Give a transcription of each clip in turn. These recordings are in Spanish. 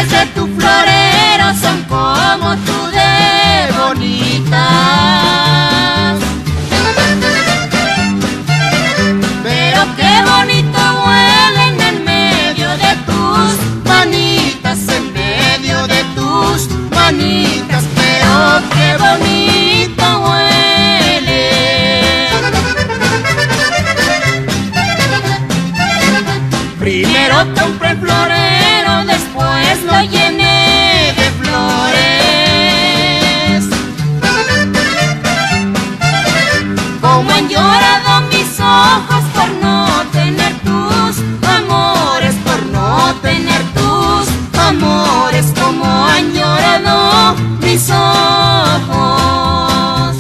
flores de tu florero son como tú de bonitas. Pero qué bonito huelen en medio de tus manitas, en medio de tus manitas, pero qué bonito huele. Primero compré el florero, después lo llené de flores. Como han llorado mis ojos por no tener tus amores, por no tener tus amores, como han llorado mis ojos.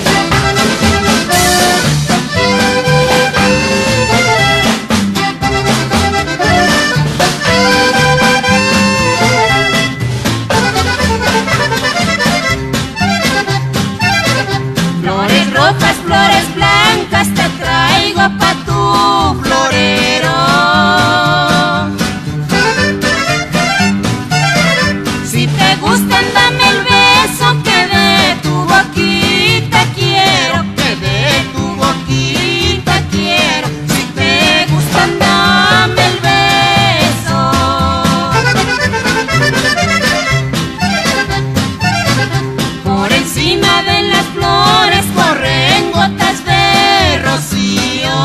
Flores rojas, flores blancas, te traigo pa' tu florero. Si te gustan, dame el beso, que de tu boquita quiero, que de tu boquita quiero. Si te gustan, dame el beso. Por encima de las flores corren gotas de rocío.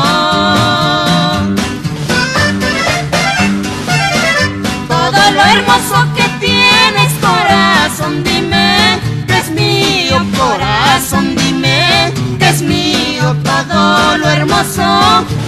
Todo lo hermoso que tienes, corazón, dime que es mío. Corazón, dime que es mío. Todo lo hermoso